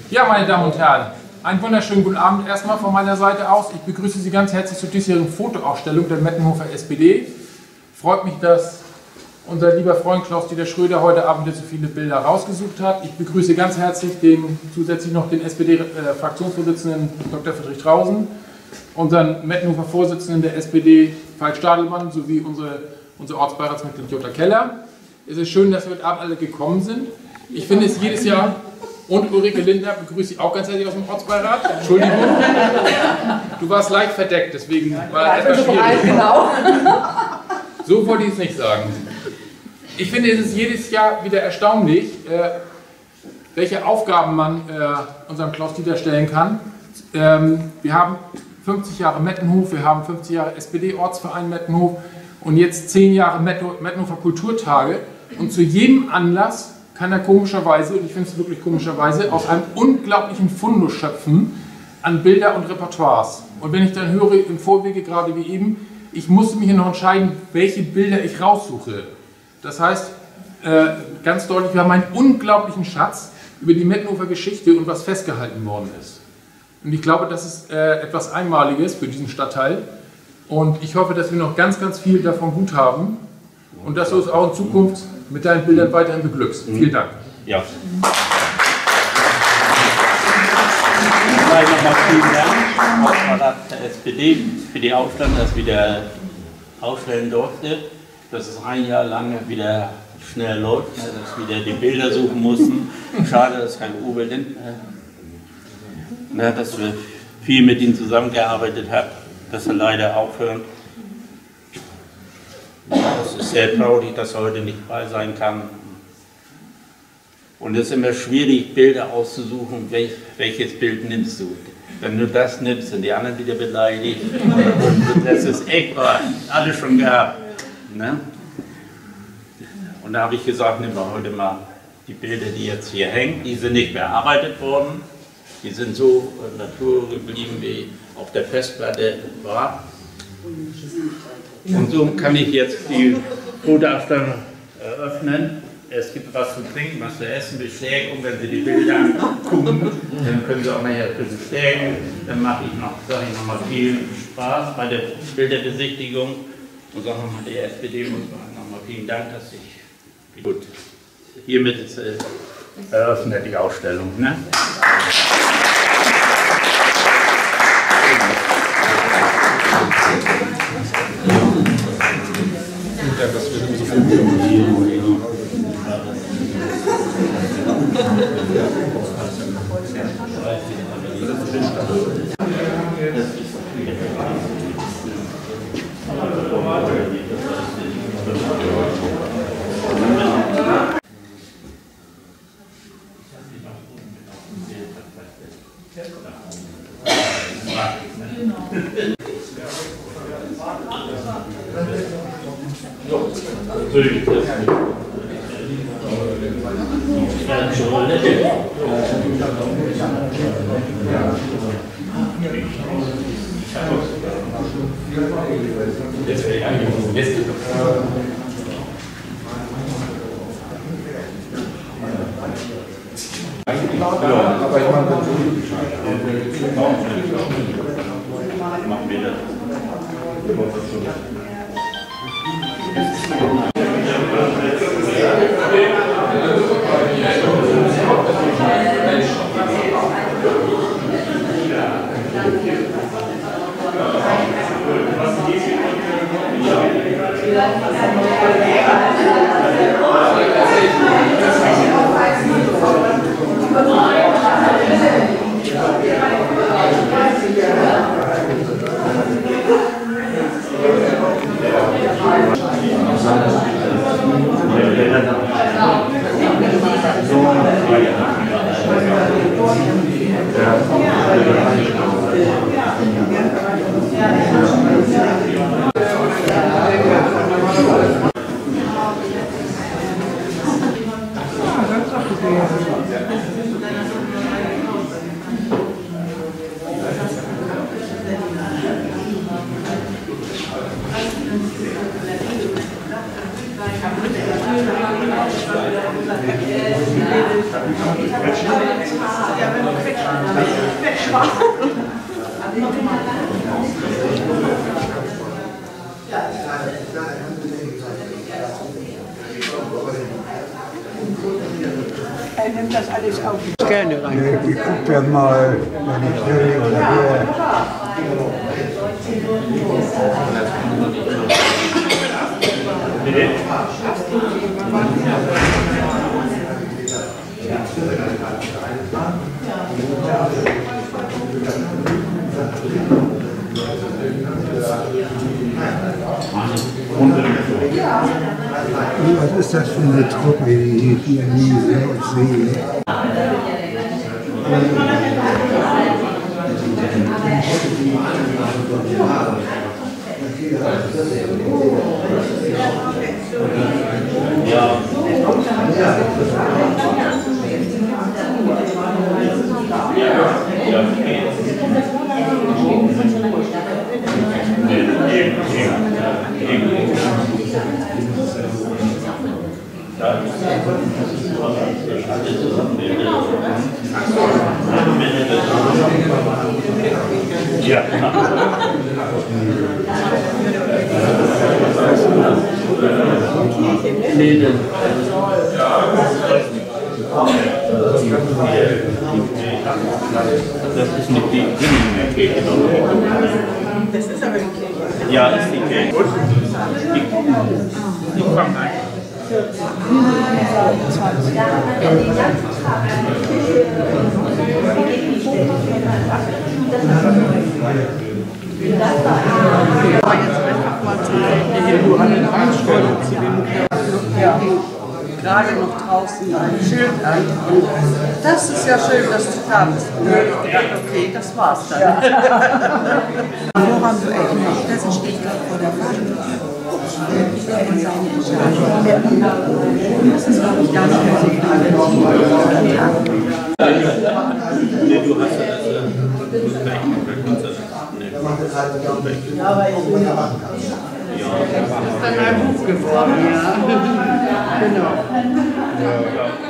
Ja, meine Damen und Herren, einen wunderschönen guten Abend erstmal von meiner Seite aus. Ich begrüße Sie ganz herzlich zur diesjährigen Fotoausstellung der Mettenhofer SPD. Freut mich, dass unser lieber Freund Klaus-Dieter Schröder heute Abend wieder so viele Bilder rausgesucht hat. Ich begrüße ganz herzlich zusätzlich noch den SPD-Fraktionsvorsitzenden Dr. Friedrich Trausen, unseren Mettenhofer Vorsitzenden der SPD Falk Stadelmann sowie unser Ortsbeiratsmitglied Jutta Keller. Es ist schön, dass wir heute Abend alle gekommen sind. Ich finde es jedes Jahr, und Ulrike Lindner begrüße ich auch ganz herzlich aus dem Ortsbeirat. Entschuldigung. Du warst leicht verdeckt, deswegen war es etwas schwierig. Genau. So wollte ich es nicht sagen. Ich finde, es ist jedes Jahr wieder erstaunlich, welche Aufgaben man unserem Klaus-Dieter stellen kann. Wir haben 50 Jahre Mettenhof, wir haben 50 Jahre SPD-Ortsverein Mettenhof und jetzt 10 Jahre Mettenhofer Kulturtage. Und zu jedem Anlass kann er komischerweise, und ich finde es wirklich komischerweise, aus einem unglaublichen Fundus schöpfen an Bilder und Repertoires. Und wenn ich dann höre, im Vorwege gerade wie eben, ich musste mich hier noch entscheiden, welche Bilder ich raussuche. Das heißt, ganz deutlich, wir haben einen unglaublichen Schatz über die Mettenhofer Geschichte und was festgehalten worden ist. Und ich glaube, das ist etwas Einmaliges für diesen Stadtteil. Und ich hoffe, dass wir noch ganz, ganz viel davon gut haben und dass du es auch in Zukunft mit deinen Bildern weiterhin beglückst. Vielen Dank. Ja. Nochmal vielen Dank, Hauptrat der SPD, für die Ausstellung, dass wir wieder ausstellen durfte. Dass es ein Jahr lang wieder schnell läuft, dass wir wieder die Bilder suchen mussten. Schade, dass kein Uwe Lindner, dass wir viel mit ihm zusammengearbeitet haben, dass er leider aufhört. Es ist sehr traurig, dass er heute nicht dabei sein kann. Und es ist immer schwierig, Bilder auszusuchen, welches Bild nimmst du. Wenn du das nimmst, sind die anderen wieder beleidigt. Und das ist echt wahr, alles schon gehabt. Ne? Und da habe ich gesagt, nehmen wir heute mal die Bilder, die jetzt hier hängen. Die sind nicht bearbeitet worden. Die sind so natur geblieben, wie auf der Festplatte war. Und so kann ich jetzt die Fotoausstellung eröffnen. Es gibt was zu trinken, was zu essen, Bestärkung. Wenn Sie die Bilder angucken, dann können Sie auch nachher für bestärken. Dann sage ich nochmal viel Spaß bei der Bilderbesichtigung. Und sage nochmal der SPD und nochmal vielen Dank, dass ich gut hiermit ist eröffnet die Ausstellung. Ne? Ja, das wird immer so viel. Machen wir das. Er nimmt das alles auf. Gerne rein. Ich gucke ja mal, wenn ich will oder hier. Was ist das für eine Truppe, die ich hier nie sehe? Ja. Nee, das ist nicht die Kirche. Das ist aber die Kirche. Ja, ist die Kirche. Die kommen rein. Aber jetzt einfach mal zu den Randstellen, zu den gerade noch draußen ein Schild an. Das ist ja schön, dass du da bist. Und dann habe ich gedacht, okay, das war's dann. Woran du erinnerst, das steht gerade vor der Fahne. Ich werde seine Entscheidung. Das ist, glaube ich, gar nicht mehr so viel. Du hast Das ist dann ein Buch geworden, ja. Genau.